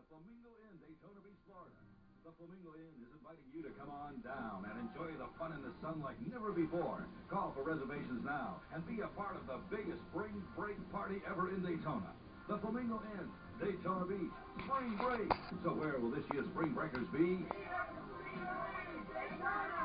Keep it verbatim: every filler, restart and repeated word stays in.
Flamingo Inn, Daytona Beach, Florida. The Flamingo Inn is inviting you to come on down and enjoy the fun in the sun like never before. Call for reservations now and be a part of the biggest spring break party ever in Daytona. The Flamingo Inn, Daytona Beach, spring break. So where will this year's spring breakers be? Daytona!